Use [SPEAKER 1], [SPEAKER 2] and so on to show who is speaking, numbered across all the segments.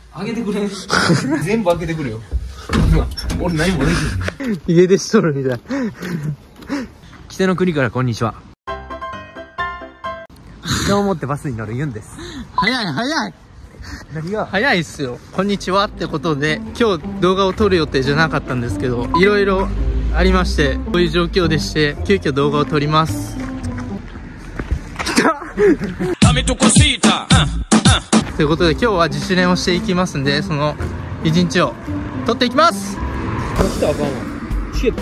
[SPEAKER 1] あげてくれん全部あげてくれよ俺何もできん
[SPEAKER 2] 家出しとるみたい。北の国からこんにちは。人を持ってバスに乗るユンです。
[SPEAKER 3] 早い早い。
[SPEAKER 2] 何が
[SPEAKER 3] 早いっすよ。こんにちはってことで、今日動画を撮る予定じゃなかったんですけど、いろいろありまして、こういう状況でして、急遽動画を撮ります。ということで今日は自主練をしていきますんで、その一日を撮っていきます。
[SPEAKER 2] 来たらあかんわ。チケット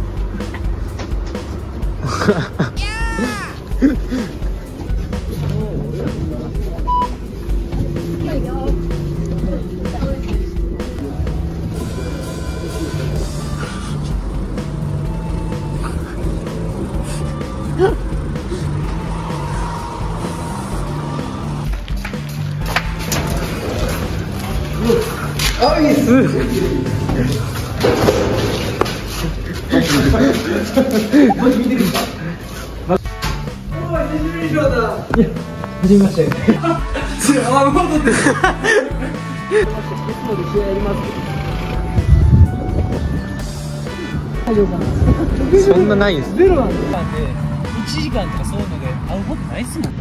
[SPEAKER 2] あ、いいっす。始めましたよ。あ、もう撮ってる。
[SPEAKER 3] そんなないんす。
[SPEAKER 2] ゼロなんで1時間とかそういうので会うことないっすもん。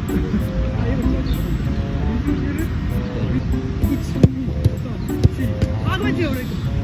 [SPEAKER 2] あ、ごめん俺。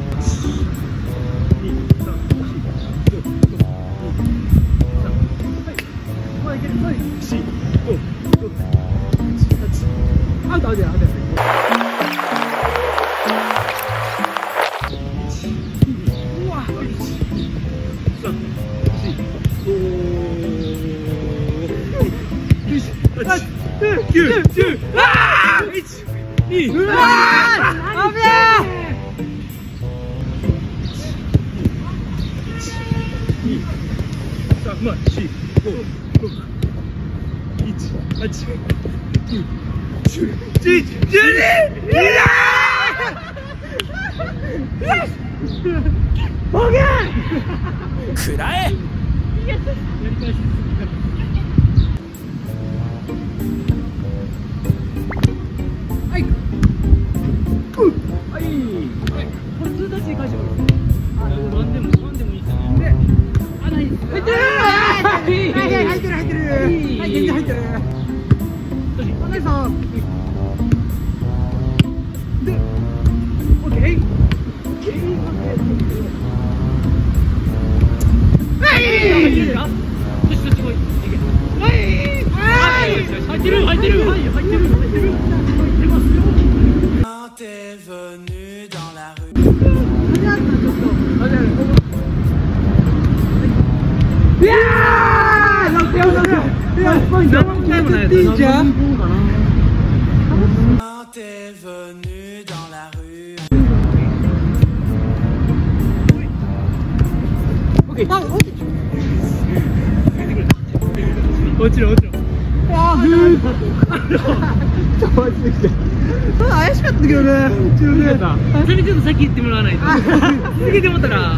[SPEAKER 1] くらえ
[SPEAKER 2] これ通達に返してもいいですか？ワンでもいいですね。あ、ないです。入ってる。入ってる。全然入ってる。お姉さん。で、オッケー。はい。そっち来い。はい。入ってる。入ってるますよ。
[SPEAKER 4] T'es venu dans la rue. T'es venu dans la rue.
[SPEAKER 2] OK。落ちろ。ああ、怪しかったけどね。それちょっと先行ってもらわないと。続けてもったら。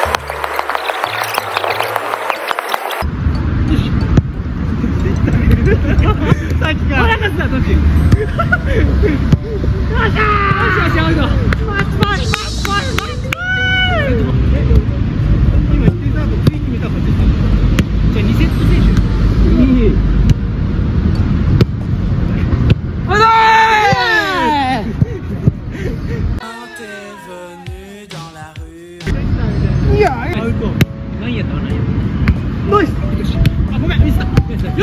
[SPEAKER 2] さっきから。早かった時。よっしゃー。アウト。今1点サーブつい決めたかった。じゃあ2セット選手。いい。アウト。何やったナイス。あ、ごめんミスった。よ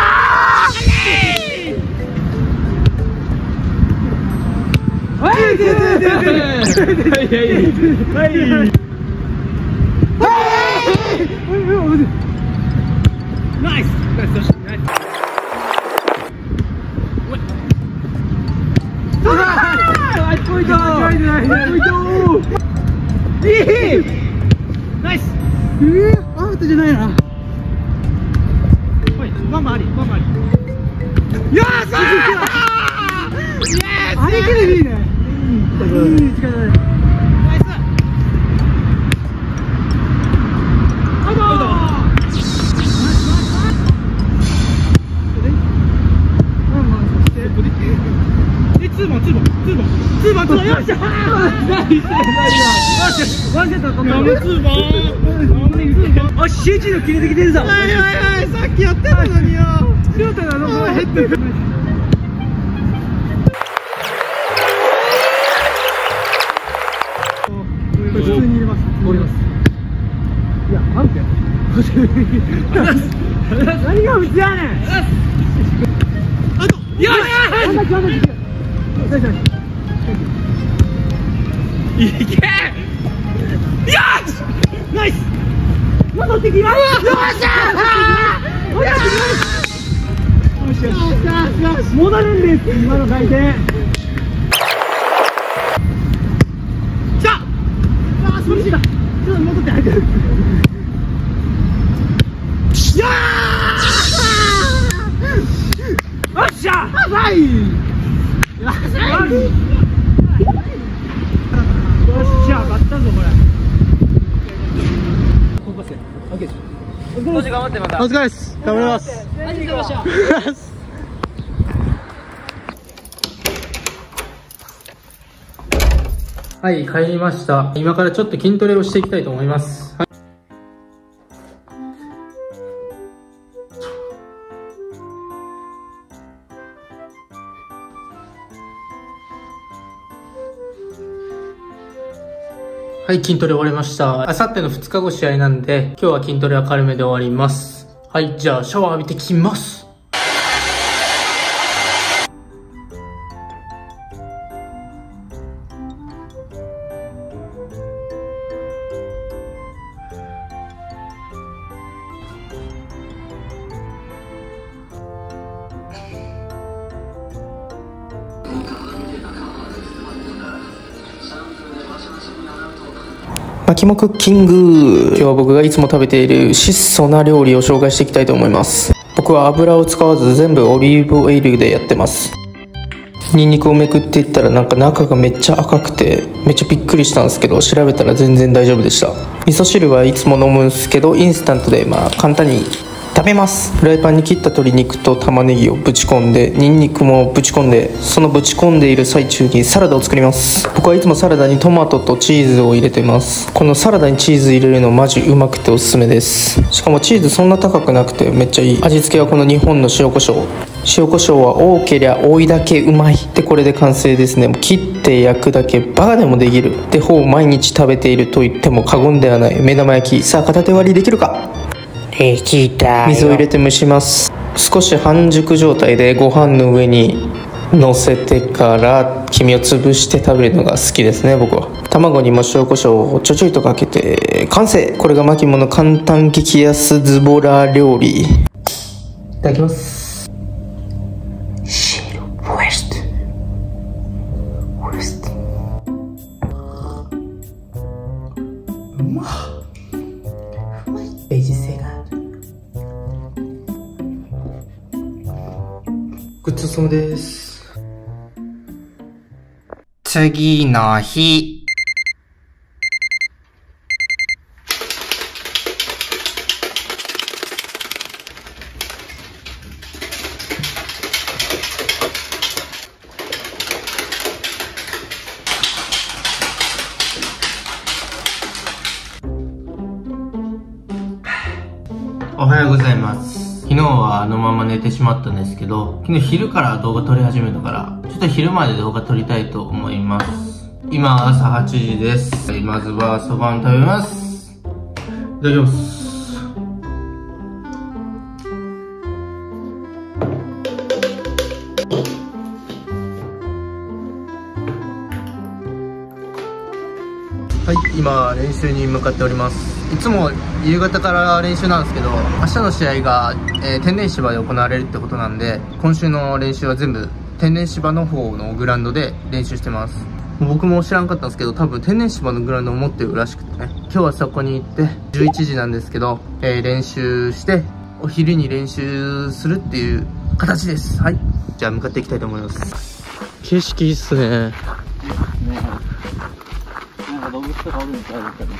[SPEAKER 2] ナイス。ポイント。ナイス。アウトじゃないな。ママあり。よっしゃー。あれけでいいね。いい力だね。ナイス。アウト。ツーマン。 ツーバンよっしゃー。ワンセット取った。ツーバン。あ、集中力切れてきてるぞ。はいはいはい、さっきやってたのによ。強たなのが減ってる。普通に入れます。降ります。いや、なんて。何が普通やねん。あと、よし。いけ。よし。ナイス。戻ってきます。よっしゃー。よしよしよし。戻るんです。今の回転。来た。ああ、素晴らしいだ。ちょっと戻って入ってる。よっしゃ。はい。よっしゃ。よっしゃ、勝ったぞこれ。
[SPEAKER 3] お疲れです。頑張ります。はい、帰りました。今からちょっと筋トレをしていきたいと思います。はい、はい、筋トレ終わりました。あさっての2日後試合なんで、今日は筋トレは軽めで終わります。はい、じゃあシャワー浴びてきます。マキモクッキング。今日は僕がいつも食べている質素な料理を紹介していきたいと思います。僕は油を使わず全部オリーブオイルでやってます。ニンニクをめくっていったらなんか中がめっちゃ赤くてめっちゃびっくりしたんですけど、調べたら全然大丈夫でした。味噌汁はいつも飲むんですけど、インスタントで簡単に食べます。フライパンに切った鶏肉と玉ねぎをぶち込んで、ニンニクもぶち込んで、そのぶち込んでいる最中にサラダを作ります。僕はいつもサラダにトマトとチーズを入れてます。このサラダにチーズ入れるのマジうまくておすすめです。しかもチーズそんな高くなくてめっちゃいい。味付けはこの日本の塩コショウ。塩コショウは多けりゃ多いだけうまい。でこれで完成ですね。切って焼くだけバカでもできる。でほぼ毎日食べていると言っても過言ではない目玉焼き。さあ片手割りできるか。水を入れて蒸します。少し半熟状態でご飯の上に乗せてから黄身を潰して食べるのが好きですね。僕は卵にも塩コショウをちょちょいとかけて完成。これがマキモの簡単激安ズボラ料理。いただきます。シルウエストうまっ。ベジ性がごちそうさまです。次の日。おはようございます。昨日はあのまま寝てしまったんですけど、昨日昼から動画撮り始めたから、ちょっと昼まで動画撮りたいと思います。今朝8時です。まずはそばを食べます。いただきます。はい、今練習に向かっております。いつも夕方から練習なんですけど、明日の試合が、天然芝で行われるってことなんで、今週の練習は全部天然芝の方のグラウンドで練習してます。僕も知らんかったんですけど、多分天然芝のグラウンドを持ってるらしくてね、今日はそこに行って11時なんですけど、練習してお昼に練習するっていう形です。はい、じゃあ向かっていきたいと思います。景色いいっすね。動物とかおるんちゃうかね。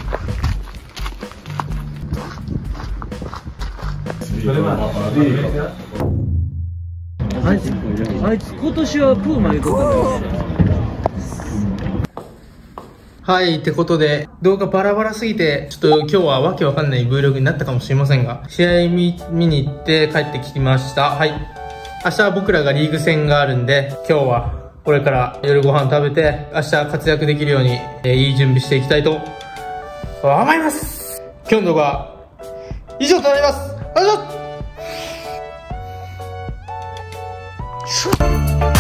[SPEAKER 2] あいつ今年はプーマ言うとったんだよ。
[SPEAKER 3] はい、ってことで、動画バラバラすぎて、ちょっと今日はわけわかんない Vlog になったかもしれませんが、試合見に行って帰ってきました。はい。明日は僕らがリーグ戦があるんで、今日はこれから夜ご飯食べて、明日活躍できるように、いい準備していきたいと思います。今日の動画は以上となります。ありがとうございます。